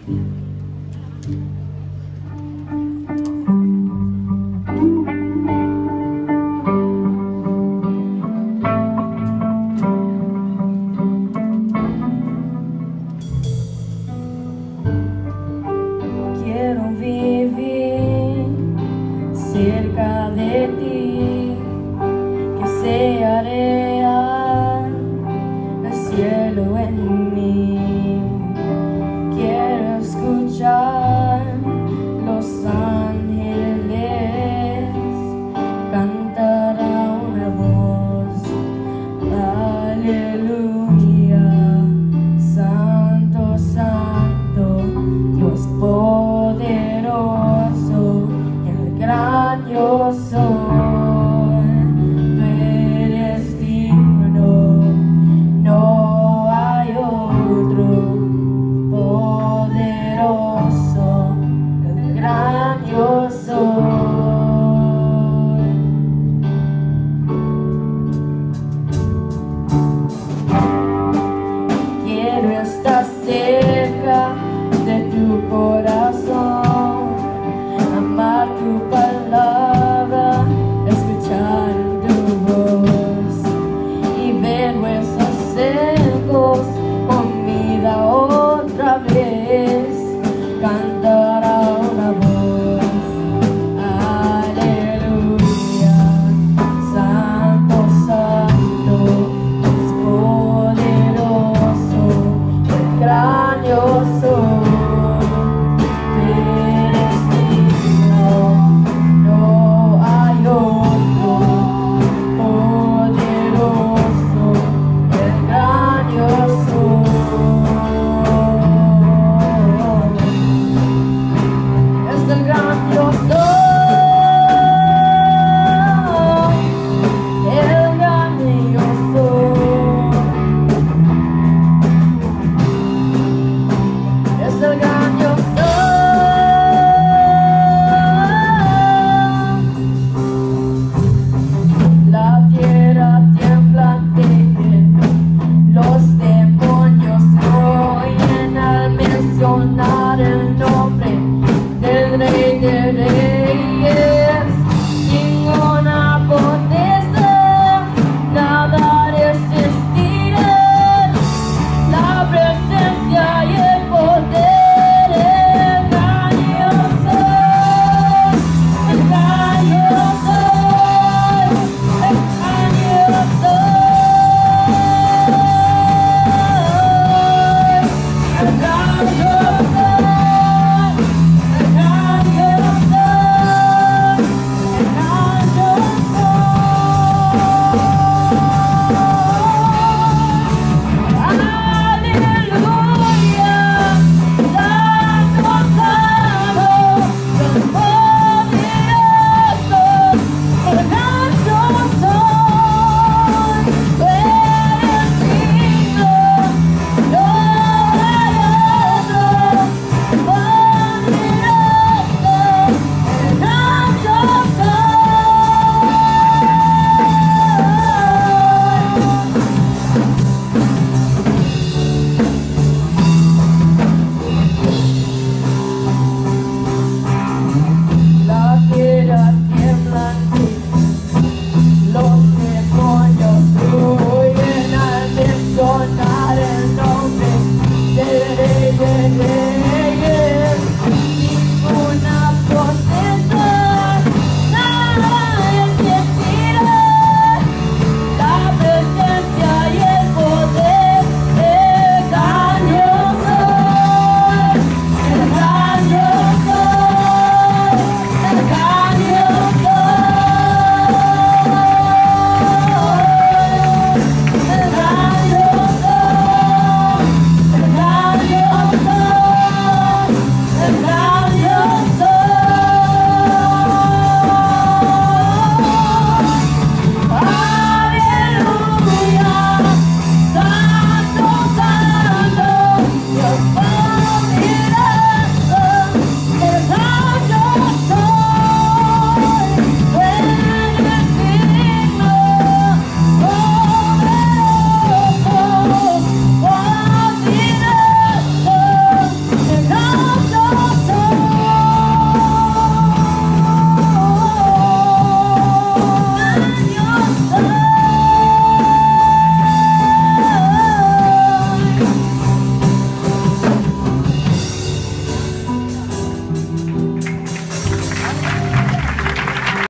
Quiero vivir cerca de ti, que sea real el cielo en mí. Quiero escuchar los ángeles cantar a una voz, aleluya, santo, santo, Dios poderoso, el gran yo soy. Tú eres digno, no hay otro poderoso, el gran yo soy. Quiero estar cerca de tu corazón, amar tu palabra, escuchar tu voz y ver huesos secos con vida otra vez, cantar a una voz, aleluya, santo, santo, es poderoso, el gran yo soy.